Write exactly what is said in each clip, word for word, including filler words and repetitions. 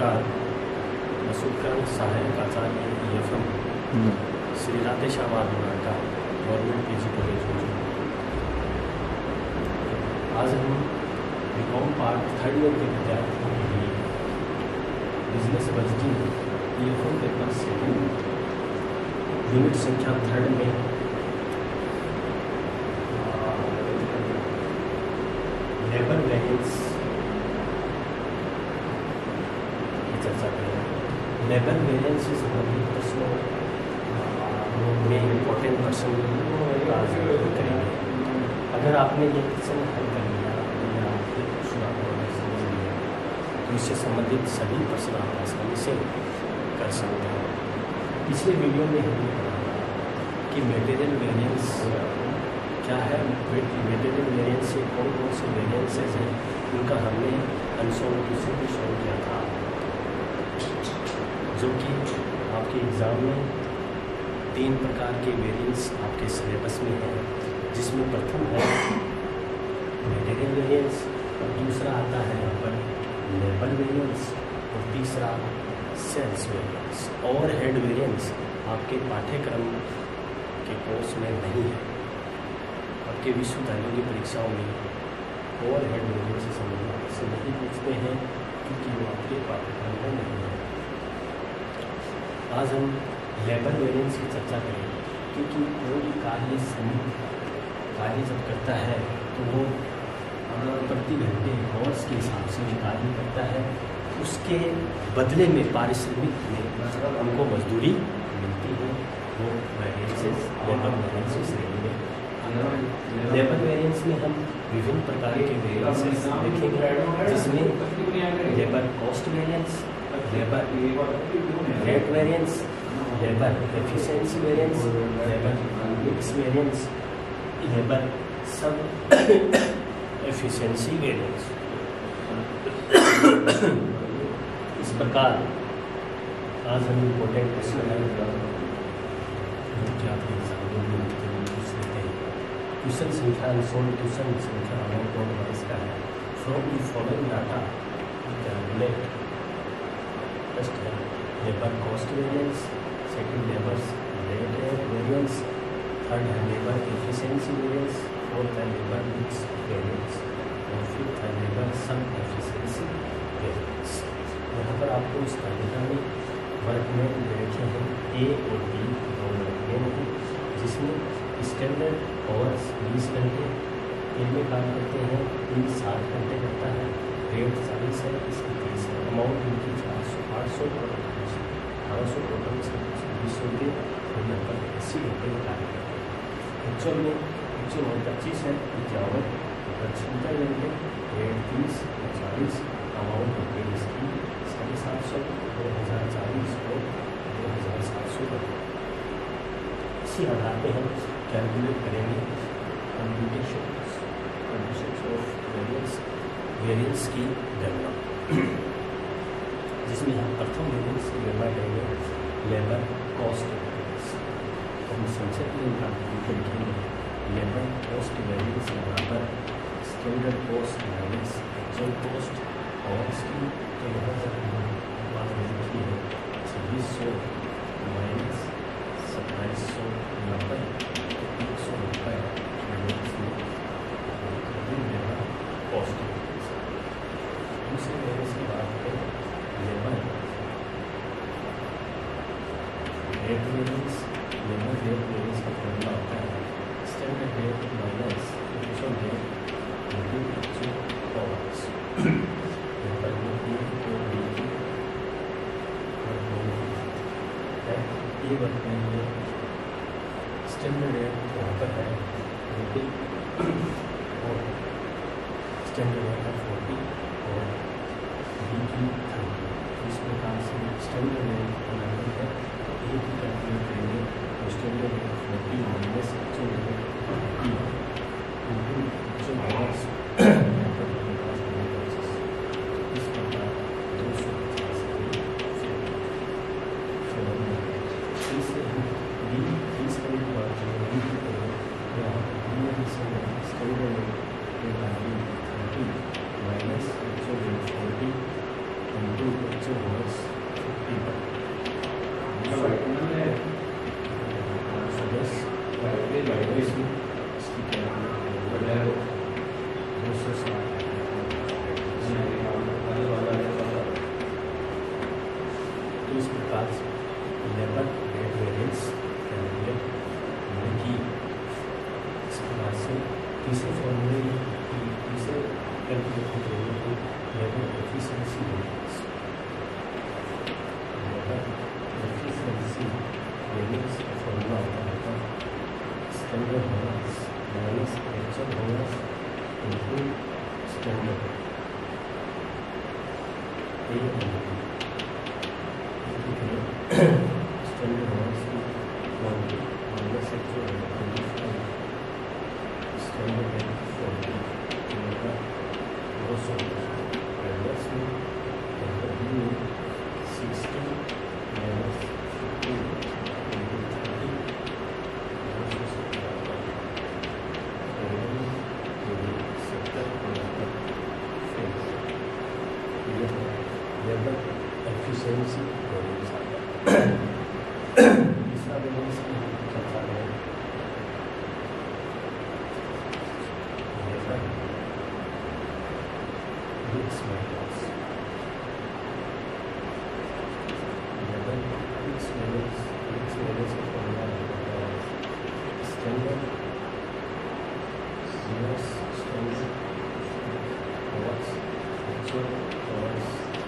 नमस्कार। मसूदकरण सहायक आचार्य E F M Shri Radheshyam मार्ग गवर्नमेंट पी जी कॉलेज हो। आज हम B com part third year के विद्यार्थियों के लिए business budgeting E F M paper second unit संख्या थर्ड में लेबर वेरिएंस की चर्चा करेंगे। लेबर वेरिएंस से संबंधित प्रश्नों में इम्पोर्टेंट प्रश्न आज करेंगे। अगर आपने ये प्रश्न हल कर लिया या आपके प्रश्न आपको समझ लिया तो इससे संबंधित सभी प्रश्न आप आसानी से कर सकते हैं। पिछले वीडियो में हमने पढ़ा कि मटेरियल वेरिएंस क्या है, मटेरियल वेरिएंस से कौन कौन से वेरिएंसेस हैं, उनका हमने अनसॉल्व क्वेश्चन भी सॉल्व किया था, जो कि आपके एग्ज़ाम में तीन प्रकार के वेरिएंस आपके सिलेबस में हैं, जिसमें प्रथम है मटेरियल वेरिएंस, दूसरा आता है यहाँ पर लेबर वेरिएंस और तीसरा सेल्स वेरिएंस। ओवरहेड वेरिएंस आपके पाठ्यक्रम के कोर्स में नहीं है। आपके विश्वविद्यालयों की परीक्षाओं में ओवरहेड वेरिएंस से संबंधित प्रश्न नहीं पूछते हैं क्योंकि वो आपके पाठ्यक्रम में नहीं है। आज हम लेबर वेरिएंस की चर्चा करेंगे, क्योंकि कोई कार्य श्रमिक कार्य जब करता है तो वो प्रति घंटे हॉर्स के हिसाब से जो कार्य करता है उसके बदले में पारिश्रमिक में हमको मजदूरी मिलती है। वो वेरिएंसेस लेबर वेरिएंस श्रेणी में। लेबर वेरिएंस में हम विभिन्न प्रकार के वेरिएंसेस देखेंगे, जिसमें labour cost variance, labour rate variance, labour efficiency variance, labour mix variance, labour sub efficiency variance. इस प्रकार आज हम इम्पोर्टेंट प्रश्न है क्या आपके एग्जाम में पूछ लेते हैं। क्वेश्चन संख्या अनसॉल्व क्वेश्चन संख्या अमाउंट और वाइस का है। From the following data calculate. First है labour cost variance, second labour rate variance, third है लेबर एफिशिएंसी वेरिएंस, फोर्थ है लेबर मिक्स वेरिएंस और फिफ्थ है लेबर सम एफिशिएंसी वेरिएंस। यहाँ पर आपको इस तालिका में वर्क में रखे हैं ए और बी दो लड़के हैं, जिसमें स्टैंडर्ड आवर्स बीस घंटे ए में काम करते हैं, इन सात घंटे करता है, रेट चालीस है, इसकी तीस है, अमाउंट इनकी चार सौ आठ सौ अठारह सौ टोटल छब्बीस सौ रुपये और लगभग अस्सी रुपये कार्य करते हैं। एक्चुअल में एक्चुअल में पच्चीस है, इक्यावन पचहत्तर घंटे, रेट तीस और चालीस, अमाउंट रुपये इसकी साढ़े सात सौ दो हज़ार चालीस और दो हज़ार सात सौ रुपये। इसी आधार पर हम कैलकुलेट करेंगे computation computation of variance variance की गणना, जिसमें हम प्रथम वेरिएंस की गणना करेंगे लेबर कॉस्ट वेरिएंस। हम संक्षिप्त में इनका लिखेंगे लेबर कॉस्ट वेरिएंस बराबर standard cost minus actual cost और इसकी तो यहाँ पर बात लिखी है छब्बीस सौ माइनस सत्ताईस सौ नब्बे एक सौ रुपये कॉस्ट। दूसरे वेरिएंस की बात करें labour rate variance. Labour rate variance का फॉर्मूला होता है standard rate minus actual rate into actual hours. ये वर्क में स्टैंडर्ड रेट यहाँ पर है फोर्टी और स्टैंडर्ड रेट है फोर्टी और बी की थर्टी। इस प्रकार से स्टैंडर्ड रेट बराबर है तो ए की कैलकुलेट करेंगे तो standard rate forty minus actual rate forty into actual hours. इस प्रकार दो सौ पचास बीस करने के बाद standard rate thirty minus actual rate forty into actual A and B. Standard hours one minus actual twenty-five. Standard rate forty. Delta also minus me. Delta B sixty minus fifteen into thirty. Versus delta. Labor efficiency values are there. दूसरा balance क्या था है labour mix balance labour mix balance mix balance का formula होता है standard CS standard hours actual hours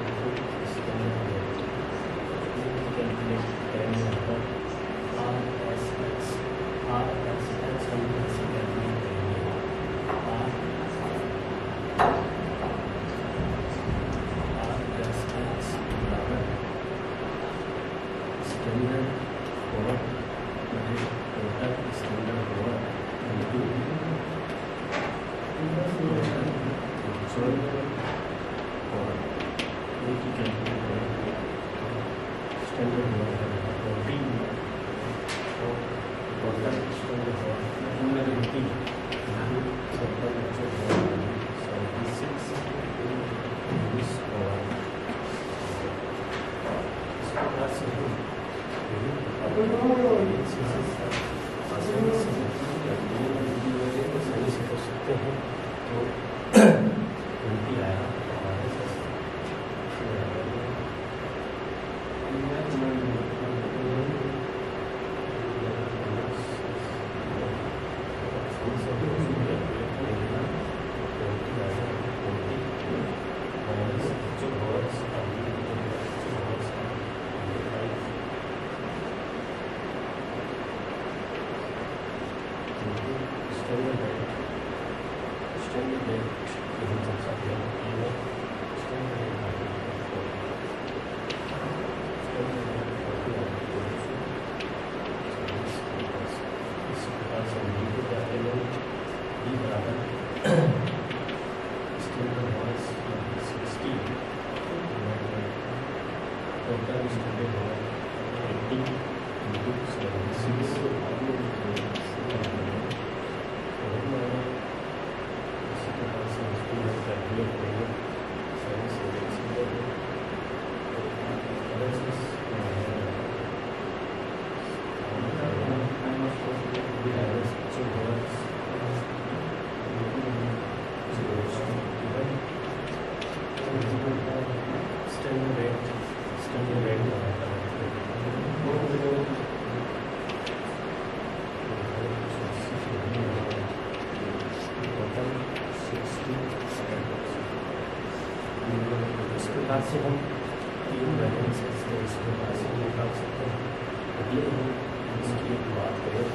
से हम तीन बैलेंसेस को इस प्रकार से निकाल सकते हैं। अगले हम इसकी एक बात करें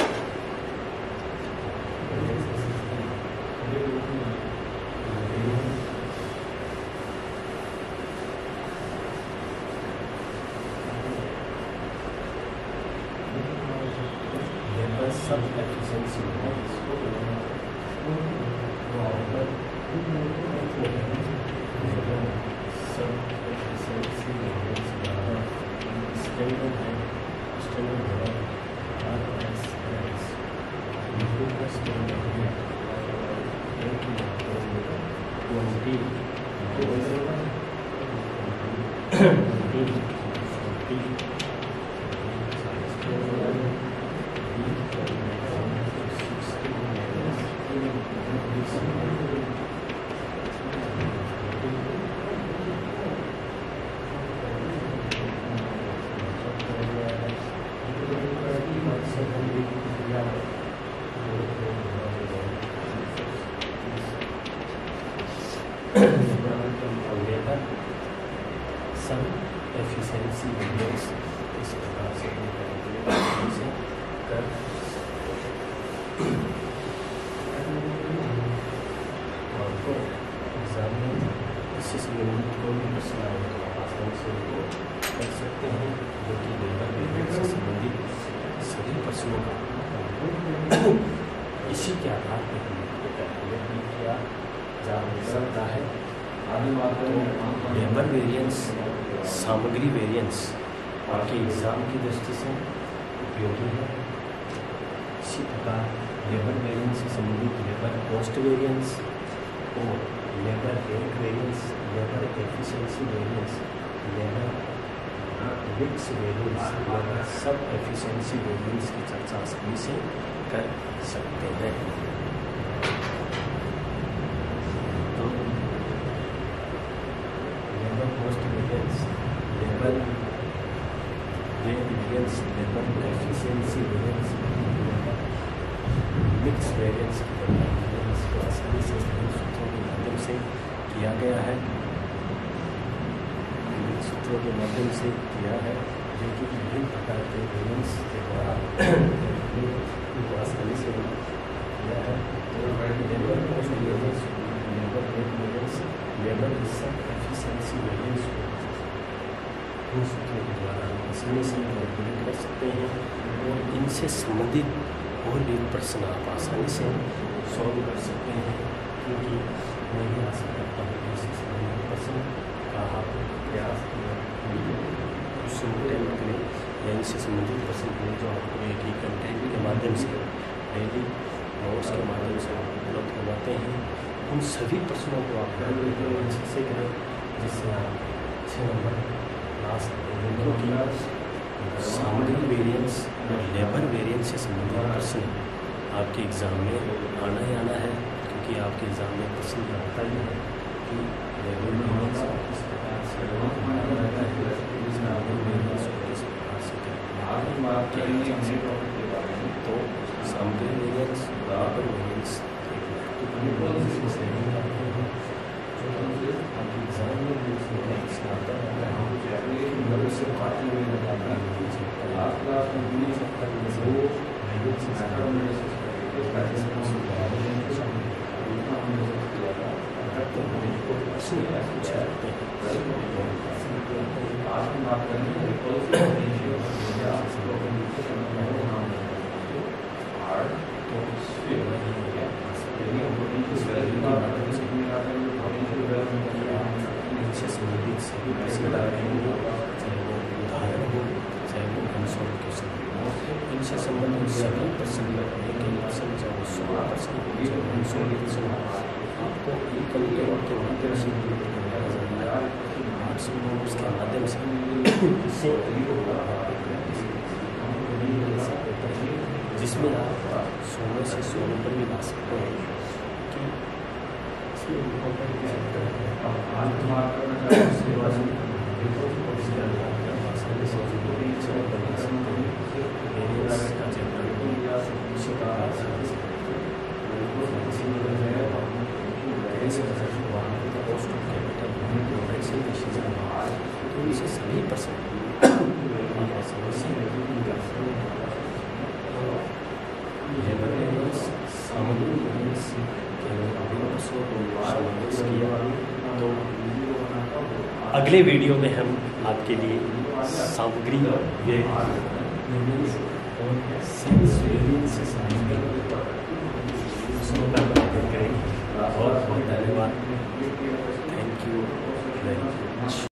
labour sub efficiency standard and standard one R S S improvement standard rate one D some efficiency values इस प्रकार से कर और को एग्जाम में इससे संबंधित कोई भी प्रश्न आए तो इसी के आधार पर हमने कैलकुलेट भी किया जा सकता है। तो लेबर वेरिएंस, सामग्री वेरिएंस आपके एग्ज़ाम की दृष्टि से उपयोगी है। इसी प्रकार लेबर वेरिएंस से संबंधित लेबर कॉस्ट वेरिएंस और labour rate variance, labour efficiency variance, labour mix variance, labour sub efficiency variance की चर्चा आसानी से कर सकते हैं। तो labour cost variance, labour rate variance, labour efficiency variance, mix variance को आसानी से सूत्रों के माध्यम से किया गया है सूत्रों के माध्यम से किया है जो कि विभिन्न प्रकार के वेरिएंस के द्वारा उनको आसानी से किया है। तो labour cost variance, labour rate variance, labour sub efficiency variance को इन सूत्रों के द्वारा आसानी से कैलकुलेट कर सकते हैं और इनसे संबंधित और भी प्रश्न आप आसानी से सॉल्व कर सकते हैं, क्योंकि मैं भी आशा करता हूँ कि इससे संबंधित प्रश्न का आप प्रयास कुछ टाइम के लिए या इनसे संबंधित प्रश्न के लिए जो आपको एक ही कंटेंट के माध्यम से डेली नोट्स के माध्यम से आप उपलब्ध करवाते हैं, उन सभी प्रश्नों को आप अच्छे से करें जिससे आप अच्छे नंबर ला सकते हैं। क्योंकि सामग्री वेरिएंस और लेबर वेरिएंस से संबंधित प्रश्न आपके एग्ज़ाम में आना ही आना है, क्योंकि आपके एग्ज़ाम में प्रश्न आता ही है कि लेबर वेरिएंस किस प्रकार से रहता है, सामग्री वेरिएंस को किस प्रकार से तो सामग्री वेरिएंस, लेबर वेरिएंस आपके एग्ज़ाम में आता है से काटने में लगाता है। लास्ट क्लास में हमने वो वेरिएंस आज हम बात करेंगे संबंधित सभी प्रश्न रहेंगे, चाहे वो उदाहरण हो चाहे वो आंसर क्वेश्चन हो, इनसे संबंधित सभी प्रश्न एक एक प्रश्न चाहे वो सौ प्रश्न हो चाहे वो सौ प्रश्न हो, आपको एक कंटेंट के माध्यम से आर्ट्स नोट्स के माध्यम से इससे जिसमें आप सौ में से सौ नंबर भी ला सकते हैं कि इसमें इम्पोर्टेंट तो इसे सभी पसंद तो अगले वीडियो में हम आपके लिए सामग्री करेंगे। बहुत बहुत धन्यवाद। Thank you very much.